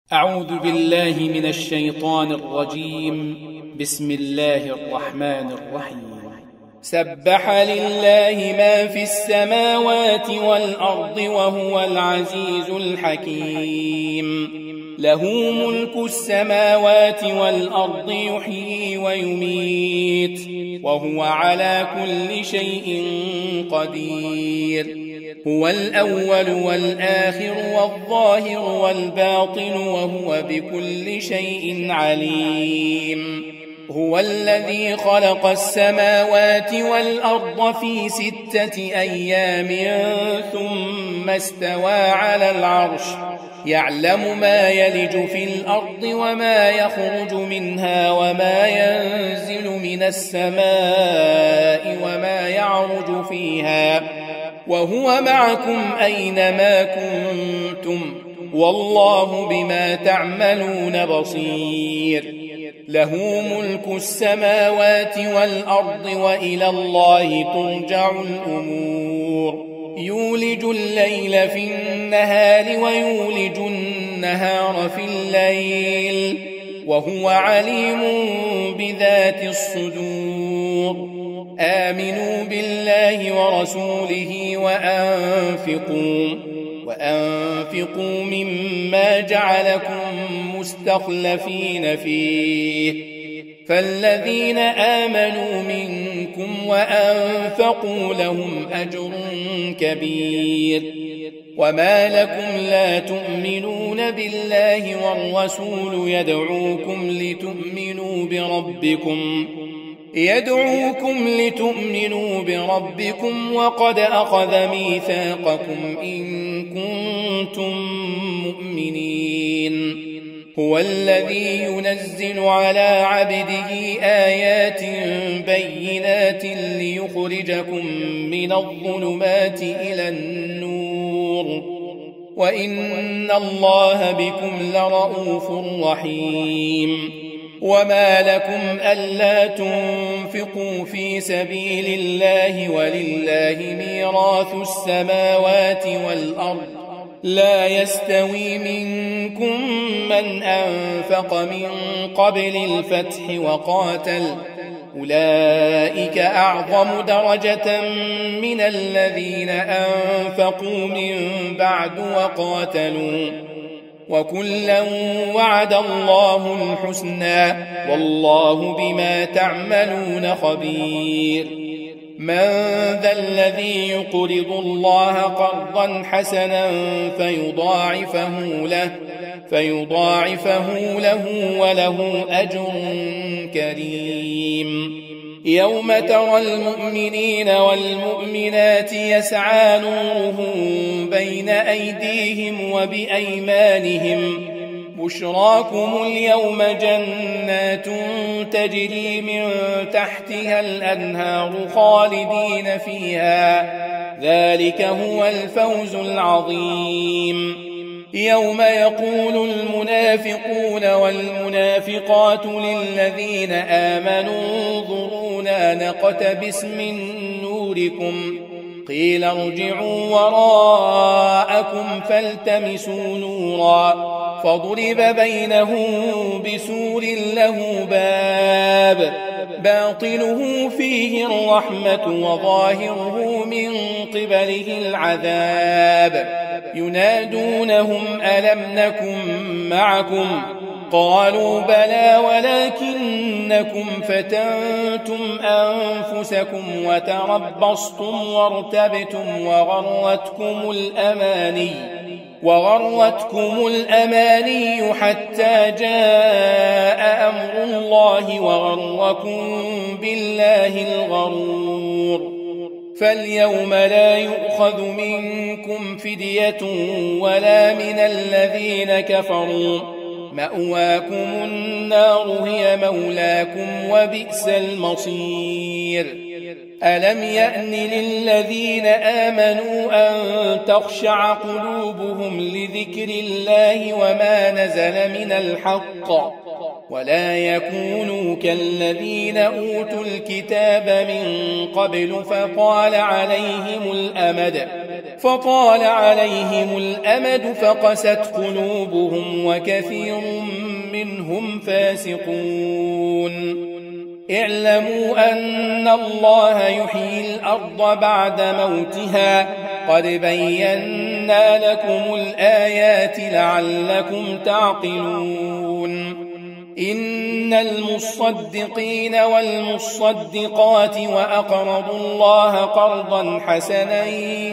أعوذ بالله من الشيطان الرجيم. بسم الله الرحمن الرحيم. سبح لله ما في السماوات والأرض وهو العزيز الحكيم. له ملك السماوات والأرض يحيي ويميت وهو على كل شيء قدير. هو الأول والآخر والظاهر والباطن وهو بكل شيء عليم. هو الذي خلق السماوات والأرض في 6 أيام ثم استوى على العرش يعلم ما يلج في الأرض وما يخرج منها وما ينزل من السماء وما يعرج فيها وهو معكم أينما كنتم والله بما تعملون بصير. له ملك السماوات والأرض وإلى الله ترجع الأمور. يولج الليل في النهار ويولج النهار في الليل وهو عليم بذات الصدور. آمنوا بالله ورسوله وأنفقوا مما جعلكم مستخلفين فيه. فالذين آمنوا منكم وأنفقوا لهم أجر كبير. وما لكم لا تؤمنون بالله والرسول يدعوكم لتؤمنوا بربكم وقد أخذ ميثاقكم إن كنتم مؤمنين. هو الذي ينزل على عبده آيات بينات ليخرجكم من الظلمات إلى النور وإن الله بكم لرءوف رحيم. وما لكم ألا تنفقوا في سبيل الله ولله ميراث السماوات والأرض لا يستوي منكم من أنفق من قبل الفتح وقاتل أولئك أعظم درجة من الذين أنفقوا من بعد وقاتلوا وكلا وعد الله الحسنى والله بما تعملون خبير. من ذا الذي يقرض الله قرضا حسنا فيضاعفه له وله أجر كريم. يوم ترى المؤمنين والمؤمنات يسعى نورهم بين أيديهم وبأيمانهم بشراكم اليوم جنات تجري من تحتها الأنهار خالدين فيها ذلك هو الفوز العظيم. يوم يقول المنافقون والمنافقات للذين آمنوا انظرونا نقتبس من نوركم قيل ارجعوا وراءكم فالتمسوا نورا فضرب بينهم بسور له باب باطنه فيه الرحمة وظاهره من قبله العذاب ينادونهم ألم نكن معكم قالوا بلى ولكنكم فتنتم أنفسكم وتربصتم وارتبتم وغرتكم الأماني حتى جاء أمر الله وغركم بالله الغرور. فاليوم لا يؤخذ منكم فدية ولا من الذين كفروا مأواكم النار هي مولاكم وبئس المصير. ألم يأن للذين آمنوا أن تخشع قلوبهم لذكر الله وما نزل من الحق ولا يكونوا كالذين أوتوا الكتاب من قبل فطال عليهم الأمد فقست قلوبهم وكثير منهم فاسقون. اعلموا أن الله يحيي الأرض بعد موتها قد بينا لكم الآيات لعلكم تعقلون. إن المصدقين والمصدقات وأقرضوا الله قرضا حسنا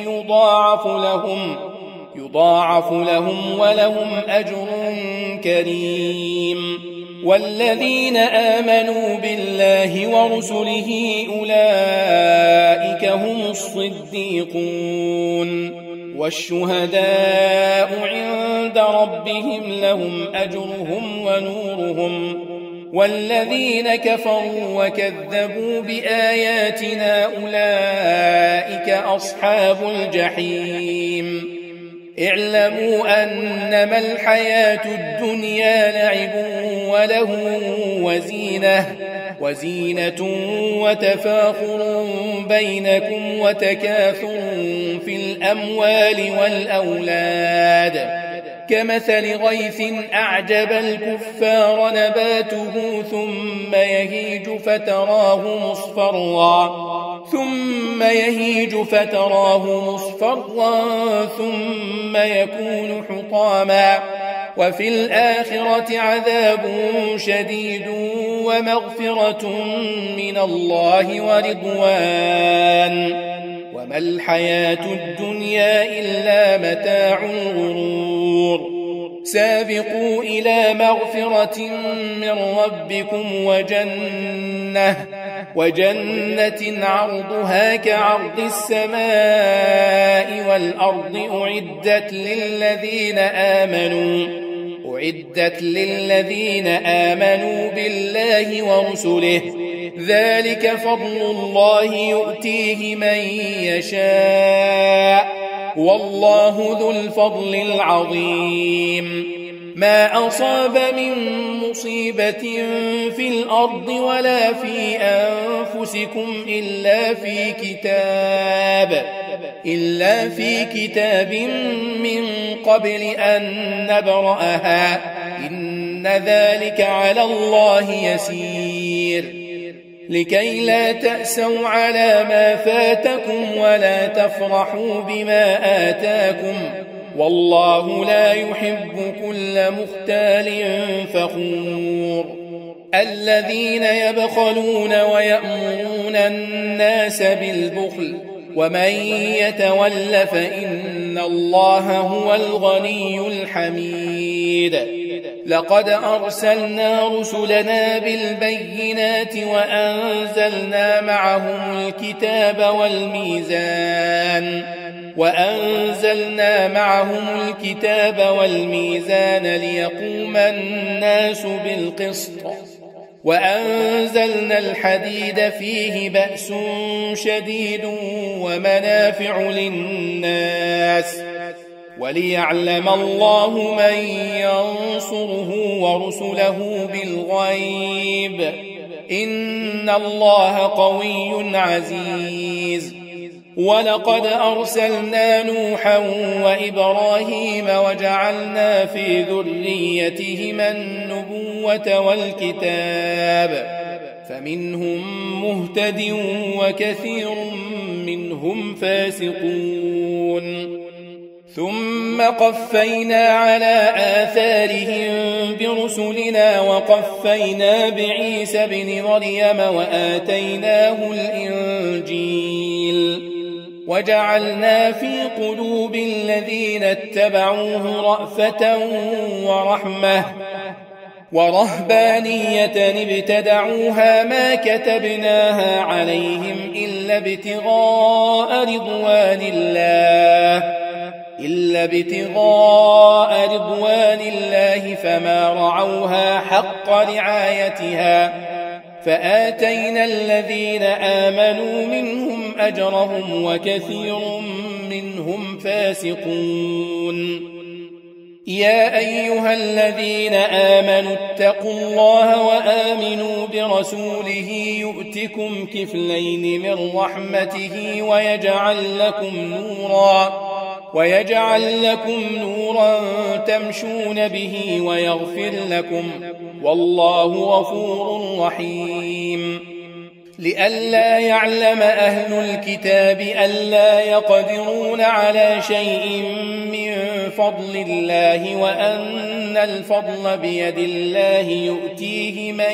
يضاعف لهم ولهم أجر كريم. والذين آمنوا بالله ورسله أولئك هم الصديقون والشهداء عند ربهم لهم أجرهم ونورهم. والذين كفروا وكذبوا بآياتنا أولئك أصحاب الجحيم. اعلموا أنما الحياة الدنيا لعب وله وزينة وتفاخر بينكم وتكاثر في الأموال والأولاد كمثل غيث أعجب الكفار نباته ثم يهيج فتراه مصفرا ثم يكون حطاما وفي الآخرة عذاب شديد ومغفرة من الله ورضوان وما الحياة الدنيا إلا متاع الغرور. سابقوا إلى مغفرة من ربكم وجنة عرضها كعرض السماء والأرض أعدت للذين آمنوا بالله ورسله ذلك فضل الله يؤتيه من يشاء والله ذو الفضل العظيم. ما أصاب من مصيبة في الأرض ولا في أنفسكم إلا في كتاب من قبل أن نبرأها إن ذلك على الله يسير. لكي لا تأسوا على ما فاتكم ولا تفرحوا بما آتاكم والله لا يحب كل مختال فخور. الذين يبخلون ويأمرون الناس بالبخل ومن يتول فإن الله هو الغني الحميد. لقد أرسلنا رسلنا بالبينات وأنزلنا معهم الكتاب والميزان ليقوم الناس بالقسط وأنزلنا الحديد فيه بأس شديد ومنافع للناس وليعلم الله من ينصره ورسله بالغيب إن الله قوي عزيز. ولقد أرسلنا نوحا وإبراهيم وجعلنا في ذريتهما النبوة والكتاب فمنهم مهتد وكثير منهم فاسقون. ثم قفينا على آثارهم برسلنا وقفينا بعيسى ابن مريم وآتيناه الإنجيل وجعلنا في قلوب الذين اتبعوه رأفة ورحمة ورهبانية ابتدعوها ما كتبناها عليهم إلا ابتغاء رضوان الله فما رعوها حق رعايتها فآتينا الذين آمنوا منهم أجرهم وكثير منهم فاسقون. يا أيها الذين آمنوا اتقوا الله وآمنوا برسوله يؤتكم كفلين من رحمته ويجعل لكم نورا تمشون به ويغفر لكم والله غفور رحيم لئلا يعلم أهل الكتاب ألا يقدرون على شيء من فضل الله وأن الفضل بيد الله يؤتيه من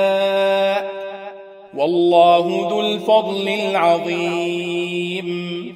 يشاء والله ذو الفضل العظيم